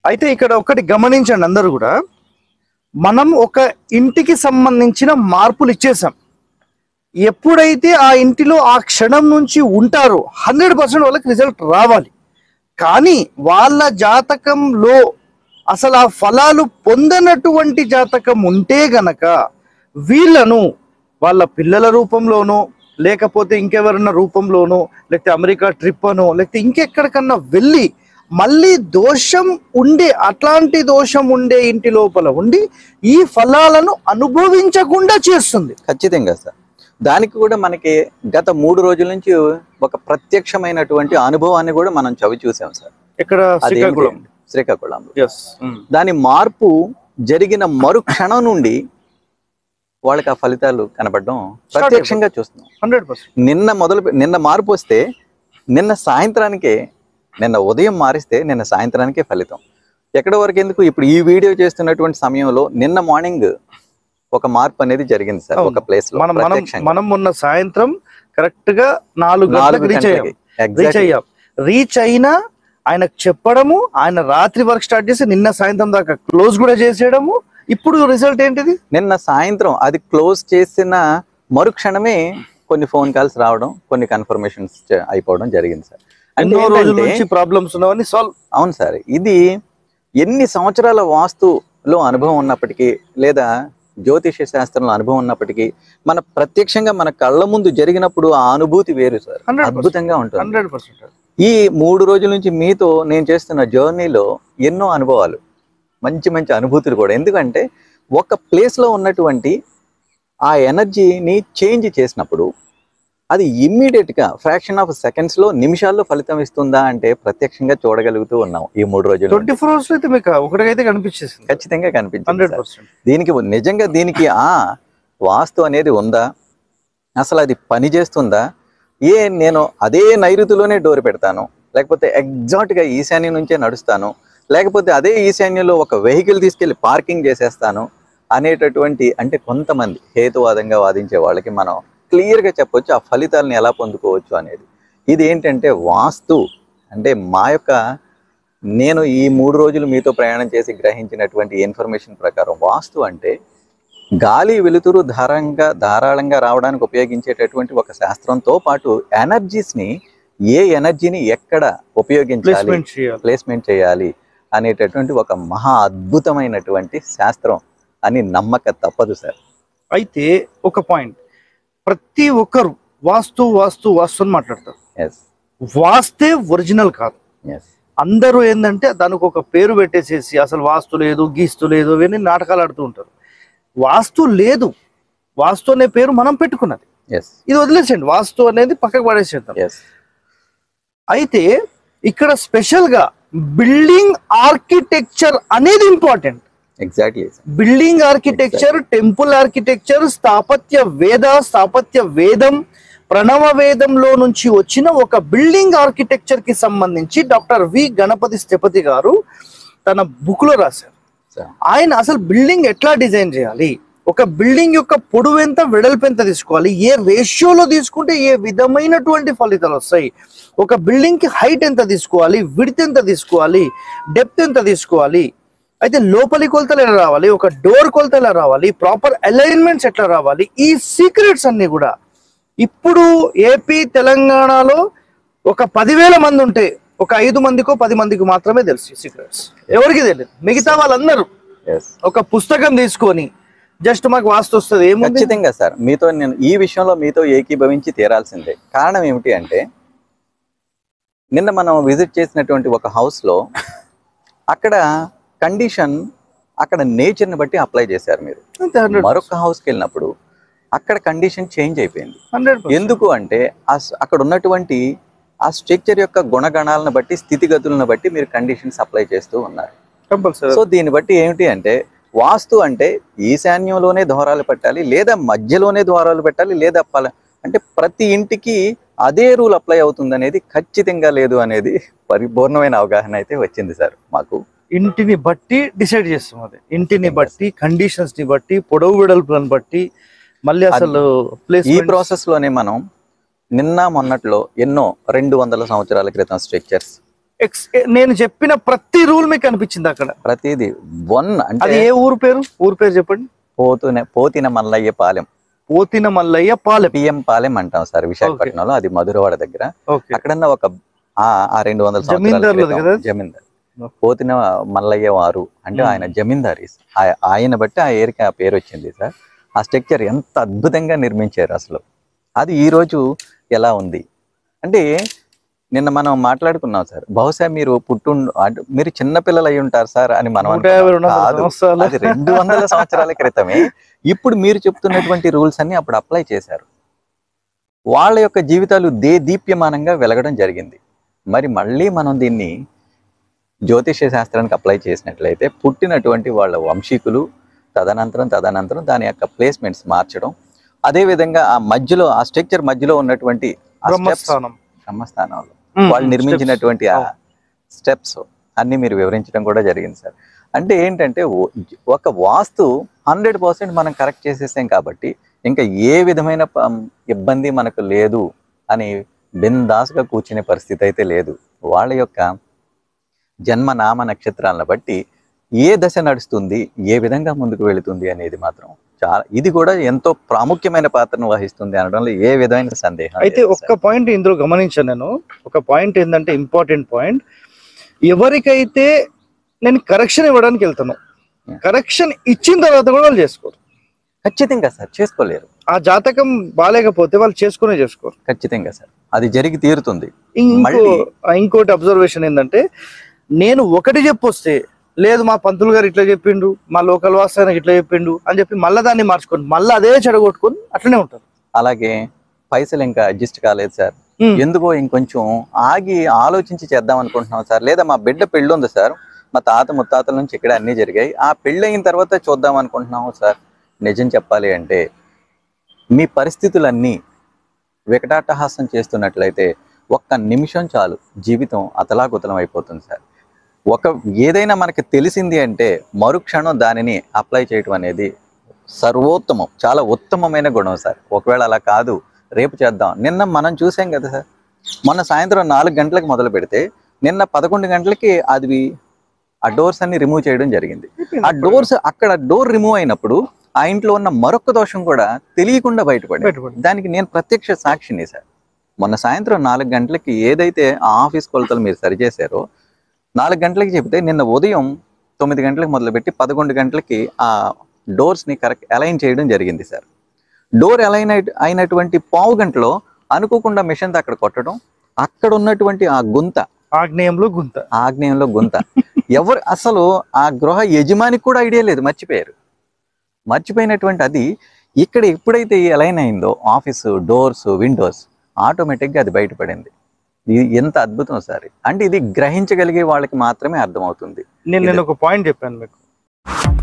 అయితే ఇక్కడ ఒకటి గమనించండి అందరూ కూడా, మనం ఒక ఇంటికి సంబంధించిన మార్పులు ఇచ్చేసాం. ఎప్పుడైతే ఆ ఇంటిలో ఆ క్షణం నుంచి ఉంటారో 100% వాళ్ళకి రిజల్ట్ రావాలి. కానీ వాళ్ళ జాతకంలో అసలు ఆ ఫలాలు పొందనటువంటి జాతకం ఉంటే గనక వీళ్ళను వాళ్ళ పిల్లల రూపంలోనో లేకపోతే ఇంకెవరన్నా రూపంలోనో లేకపోతే అమెరికా ట్రిప్ అనో లేకపోతే ఇంకెక్కడికన్నా వెళ్ళి మళ్ళీ దోషం ఉండే అట్లాంటి దోషం ఉండే ఇంటి లోపల ఉండి ఈ ఫలాలను అనుభవించకుండా చేస్తుంది. ఖచ్చితంగా సార్. దానికి కూడా మనకి గత 3 రోజుల నుంచి ఒక ప్రత్యక్షమైనటువంటి అనుభవాన్ని కూడా మనం చవి చూసాం సార్. ఇక్కడ శ్రీకాకుళంలో దాని మార్పు జరిగిన మరుక్షణం నుండి వాళ్ళకి ఆ ఫలితాలు కనపడడం ప్రత్యక్షంగా చూస్తున్నాం. 100%. నిన్న మార్పు వస్తే నిన్న సాయంత్రానికే, నిన్న ఉదయం మారిస్తే నిన్న సాయంత్రానికే ఫలితం. ఎక్కడి వరకు ఎందుకు, ఇప్పుడు ఈ వీడియో చేస్తున్నటువంటి సమయంలో నిన్న మార్నింగ్ ఒక మార్పు అనేది జరిగింది సార్ ఒక ప్లేస్ లో. మనం మొన్న సాయంత్రం కరెక్ట్ గా 4 గంటలకు రీచ్ అయ్యాం. రీచ్ అయినా ఆయనకు చెప్పడము, ఆయన రాత్రి వర్క్ స్టార్ట్ చేసి నిన్న సాయంత్రం దాకా క్లోజ్ కూడా చేసేయడము. ఇప్పుడు రిజల్ట్ ఏంటిది, నిన్న సాయంత్రం అది క్లోజ్ చేసిన మరుక్షణమే కొన్ని ఫోన్ కాల్స్ రావడం, కొన్ని కన్ఫర్మేషన్స్ అయిపోవడం జరిగింది సార్. అంటే ప్రాబ్లమ్స్ ఉన్నవన్నీ సాల్వ్. అవును సార్. ఇది ఎన్ని సంవత్సరాల వాస్తులో అనుభవం ఉన్నప్పటికీ లేదా జ్యోతిష శాస్త్రంలో అనుభవం ఉన్నప్పటికీ మన ప్రత్యక్షంగా మన కళ్ళ ముందు జరిగినప్పుడు ఆ అనుభూతి వేరు సార్, అద్భుతంగా ఉంటుంది. 100%. ఈ 3 రోజుల నుంచి మీతో నేను చేస్తున్న జర్నీలో ఎన్నో అనుభవాలు, మంచి మంచి అనుభూతులు కూడా. ఎందుకంటే ఒక ప్లేస్లో ఉన్నటువంటి ఆ ఎనర్జీని చేంజ్ చేసినప్పుడు అది ఇమ్మీడియట్గా ఫ్రాక్షన్ ఆఫ్ సెకండ్స్లో, నిమిషాల్లో ఫలితం ఇస్తుందా అంటే ప్రత్యక్షంగా చూడగలుగుతూ ఉన్నాం ఈ 3 రోజులు. 24 hours అయితే మీకు ఒకటికైతే కనిపించేసింది. ఖచ్చితంగా కనిపించింది. 100%. దీనికి నిజంగా దీనికి వాస్తు అనేది ఉందా, అసలు అది పని చేస్తుందా, నేను అదే నైరుతిలోనే డోర్ పెడతాను, లేకపోతే ఎగ్జాక్ట్గా ఈశాన్యం నుంచే నడుస్తాను, లేకపోతే అదే ఈశాన్యంలో ఒక వెహికల్ తీసుకెళ్లి పార్కింగ్ చేసేస్తాను అనేటటువంటి, అంటే కొంతమంది హేతువాదంగా వాదించే వాళ్ళకి మనం క్లియర్గా చెప్పొచ్చు ఆ ఫలితాలను ఎలా పొందుకోవచ్చు అనేది. ఇది ఏంటంటే వాస్తు అంటే నేను ఈ 3 రోజులు మీతో ప్రయాణం చేసి గ్రహించినటువంటి ఇన్ఫర్మేషన్ ప్రకారం వాస్తు అంటే గాలి వెలుతురు ధారాళంగా రావడానికి ఉపయోగించేటటువంటి ఒక శాస్త్రంతో పాటు ఎనర్జీస్ని, ఏ ఎనర్జీని ఎక్కడ ఉపయోగించాలి, ప్లేస్మెంట్ చేయాలి అనేటటువంటి ఒక మహా అద్భుతమైనటువంటి శాస్త్రం అని నమ్మక తప్పదు సార్. అయితే ఒక పాయింట్, ప్రతి ఒక్కరు వాస్తు వాస్తు వాస్తు అని మాట్లాడతారు. వాస్తే ఒరిజినల్ కాదు. అందరూ ఏంటంటే దానికి ఒక పేరు పెట్టేసేసి అసలు వాస్తు లేదు, గీస్తు లేదు, ఇవన్నీ నాటకాలు ఆడుతూ ఉంటారు. వాస్తు లేదు, వాస్తు అనే పేరు మనం పెట్టుకున్నది. ఇది వదిలేసేయండి, వాస్తు అనేది పక్కకు పడేసేద్దాం. అయితే ఇక్కడ స్పెషల్ గా బిల్డింగ్ ఆర్కిటెక్చర్ అనేది important. Exactly. Building architecture, temple architecture, స్థాపత్య వేదం, ప్రణవ వేదంలో నుంచి వచ్చిన ఒక బిల్డింగ్ ఆర్కిటెక్చర్ కి సంబంధించి డాక్టర్ వి గణపతి స్థపతి గారు తన బుక్ లో రాశారు. ఆయన అసలు బిల్డింగ్ ఎట్లా డిజైన్ చేయాలి, ఒక బిల్డింగ్ యొక్క పొడవు ఎంత, వెడల్పు ఎంత తీసుకోవాలి, ఏ రేషియోలో తీసుకుంటే ఏ విధమైనటువంటి ఫలితాలు వస్తాయి, ఒక బిల్డింగ్ కి హైట్ ఎంత తీసుకోవాలి, విడ్త్ ఎంత తీసుకోవాలి, డెప్త్ ఎంత తీసుకోవాలి, అయితే లోపలి కొలతలు ఎలా రావాలి, ఒక డోర్ కొలత ఎలా రావాలి, ప్రాపర్ అలైన్మెంట్స్ ఎట్లా రావాలి, ఈ సీక్రెట్స్ అన్ని కూడా ఇప్పుడు ఏపీ తెలంగాణలో ఒక 10,000 మంది ఉంటే ఒక 5 మందికో 10 మందికి మాత్రమే తెలుసు ఈ సీక్రెట్స్. ఎవరికి తెలియదు. మిగతా వాళ్ళందరూ ఒక పుస్తకం తీసుకొని జస్ట్ మాకు వాస్తు వస్తుంది ఏమో. ఖచ్చితంగా సార్, నేను ఈ విషయంలో మీతో ఏకీభవించి తీరాల్సిందే. కారణం ఏమిటి అంటే నిన్న మనం విజిట్ చేసినటువంటి ఒక హౌస్లో అక్కడ కండిషన్, అక్కడ నేచర్ని బట్టి అప్లై చేశారు మీరు. మరొక హౌస్కి వెళ్ళినప్పుడు అక్కడ కండిషన్ చేంజ్ అయిపోయింది. ఎందుకు అంటే అక్కడ ఉన్నటువంటి ఆ స్ట్రక్చర్ యొక్క గుణగణాలను బట్టి, స్థితిగతులను బట్టి మీరు కండిషన్స్ అప్లై చేస్తూ ఉన్నారు. సో దీన్ని బట్టి ఏమిటి అంటే వాస్తు అంటే ఈశాన్యంలోనే ద్వారాలు పెట్టాలి, లేదా మధ్యలోనే ద్వారాలు పెట్టాలి, లేదా అంటే ప్రతి ఇంటికి అదే రూల్ అప్లై అవుతుంది అనేది ఖచ్చితంగా లేదు అనేది పరిపూర్ణమైన అవగాహన అయితే వచ్చింది సార్ మాకు. ఇంటిని బట్టి డిసైడ్ చేస్తాం, అదే ఇంటిని బట్టి, కండిషన్స్ ని బట్టి, పొడవు వెడల్పులను బట్టి, మళ్ళీ అసలు ఈ ప్రాసెస్ లోనే మనం నిన్న మొన్నట్లో ఎన్నో 200 సంవత్సరాల క్రితం స్ట్రక్చర్స్, నేను చెప్పిన ప్రతి రూల్ మీకు కనిపించింది అక్కడ? ప్రతిదీ వన్ అంటే అది ఏ ఊరు పేరు చెప్పండి. పోతిన మల్లయ్య పాలెం. పోతిన మల్లయ్య పాలెం, పిఎం పాలెం అంటాం సార్ విశాఖపట్నంలో. అది మధురవాడ దగ్గర. అక్కడన్నా ఒక 200 సంవత్సరాల జమీందార్ పోతిన మల్లయ్య వారు అంటే ఆయన జమీందారీ. ఆయన బట్టి ఆ ఏరికి ఆ పేరు వచ్చింది సార్. ఆ స్ట్రక్చర్ ఎంత అద్భుతంగా నిర్మించారు అసలు. అది ఈ రోజు ఎలా ఉంది అంటే నిన్న మనం మాట్లాడుకున్నాం సార్. బహుశా మీరు మీరు చిన్నపిల్లలు అయి ఉంటారు సార్ అని మనం కాదు, అది 200 సంవత్సరాల క్రితమే. ఇప్పుడు మీరు చెప్తున్నటువంటి రూల్స్ అన్ని అప్పుడు అప్లై చేశారు. వాళ్ళ యొక్క జీవితాలు దీప్యమానంగా వెలగడం జరిగింది. మరి మళ్ళీ మనం దీన్ని జ్యోతిష్య శాస్త్రానికి అప్లై చేసినట్లయితే పుట్టినటువంటి వాళ్ళ వంశీకులు తదనంతరం దాని యొక్క ప్లేస్మెంట్స్ మార్చడం, అదేవిధంగా ఆ మధ్యలో ఆ స్ట్రక్చర్ మధ్యలో ఉన్నటువంటి బ్రహ్మస్థానంలో వాళ్ళు నిర్మించినటువంటి ఆ స్టెప్స్ అన్ని మీరు వివరించడం కూడా జరిగింది సార్. అంటే ఏంటంటే ఒక వాస్తు 100% మనం కరెక్ట్ చేసేసాం కాబట్టి ఇంకా ఏ విధమైన ఇబ్బంది మనకు లేదు అని బిందాస్గా కూర్చునే పరిస్థితి అయితే లేదు. వాళ్ళ యొక్క జన్మ నామ నక్షత్రాలను బట్టి ఏ దశ నడుస్తుంది, ఏ విధంగా ముందుకు వెళుతుంది అనేది మాత్రం ఇది కూడా ఎంతో ప్రాముఖ్యమైన పాత్రను వహిస్తుంది అనడంలో ఏ విధమైన సందేహం. అయితే ఒక్క పాయింట్ ఇందులో గమనించాను నేను. ఒక పాయింట్ ఏంటంటే ఇంపార్టెంట్ పాయింట్, ఎవరికైతే నేను కరెక్షన్ ఇవ్వడానికి వెళ్తాను, కరెక్షన్ ఇచ్చిన తర్వాత కూడా వాళ్ళు చేసుకోరు. ఖచ్చితంగా సార్ చేసుకోలేరు. ఆ జాతకం బాగాలేకపోతే వాళ్ళు చేసుకోరు. ఖచ్చితంగా సార్ అది జరిగి తీరుతుంది. ఇంకోటి అబ్జర్వేషన్ ఏంటంటే, నేను ఒకటి చెప్పొస్తే లేదు మా పంతులు గారు ఇట్లా చెప్పిండు, మా లోకల్ వాస్తవానికి ఇట్లా చెప్పిండు అని చెప్పి మళ్ళీ దాన్ని మార్చుకొని మళ్ళీ అదే చెడగొట్టుకొని అట్లనే ఉంటారు. అలాగే పైసలు ఇంకా అడ్జస్ట్ కాలేదు సార్, ఎందుకో ఇంకొంచెం ఆగి ఆలోచించి చేద్దాం అనుకుంటున్నాం సార్. లేదా మా బిడ్డ పెళ్ళి ఉంది సార్, మా తాత ముత్తాతల నుంచి ఇక్కడ అన్నీ జరిగాయి, ఆ పెళ్ళి అయిన తర్వాత చూద్దాం అనుకుంటున్నాము సార్. నిజం చెప్పాలి అంటే మీ పరిస్థితులన్నీ వికటాటహాసం చేస్తున్నట్లయితే ఒక్క నిమిషం చాలు, జీవితం అతలాకుతలం అయిపోతుంది సార్. ఏదైనా మనకి తెలిసింది అంటే మరుక్షణం దానిని అప్లై చేయటం అనేది సర్వోత్తమం, చాలా ఉత్తమమైన గుణం సార్. ఒకవేళ అలా కాదు రేపు చేద్దాం, నిన్న మనం చూసాం కదా సార్, మొన్న సాయంత్రం 4 గంటలకు మొదలు పెడితే నిన్న 11 గంటలకి అది ఆ డోర్స్ అన్ని రిమూవ్ చేయడం జరిగింది. ఆ డోర్స్ అక్కడ డోర్ రిమూవ్ అయినప్పుడు ఆ ఇంట్లో ఉన్న మరొక దోషం కూడా తెలియకుండా బయటపడింది. దానికి నేను ప్రత్యక్ష సాక్షిని సార్. మొన్న సాయంత్రం 4 గంటలకి ఏదైతే ఆ ఆఫీస్ కొలతలు మీరు సరిచేశారో 4 గంటలకి చెప్తే నిన్న ఉదయం 9 గంటలకు మొదలుపెట్టి 11 గంటలకి ఆ డోర్స్ని కరెక్ట్ అలైన్ చేయడం జరిగింది సార్. డోర్ అలైన్ అయినటువంటి పావు గంటలో అనుకోకుండా మిషన్తో అక్కడ కొట్టడం, అక్కడ ఉన్నటువంటి ఆ గుంత ఆగ్నేయంలో గుంత ఎవరు అసలు ఆ గృహ యజమానికి కూడా ఐడియా లేదు, మర్చిపోయినటువంటి అది ఇక్కడ ఎప్పుడైతే అలైన్ అయిందో ఆఫీసు డోర్స్ విండోస్ ఆటోమేటిక్గా అది బయటపడింది. ఇది ఎంత అద్భుతం సార్. అంటే ఇది గ్రహించగలిగే వాళ్ళకి మాత్రమే అర్థమవుతుంది. నేను ఒక పాయింట్ చెప్పాను మీకు.